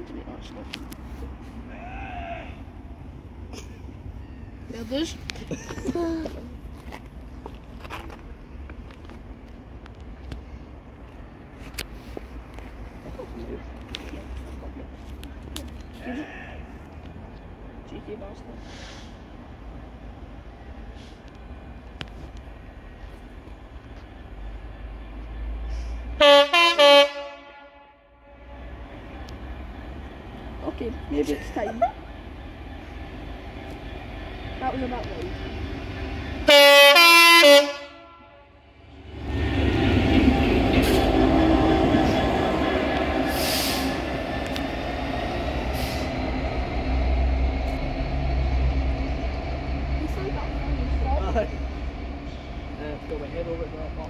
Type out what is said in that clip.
to be honest. The others. Cheeky bastard. Okay, maybe it's time. That was about right.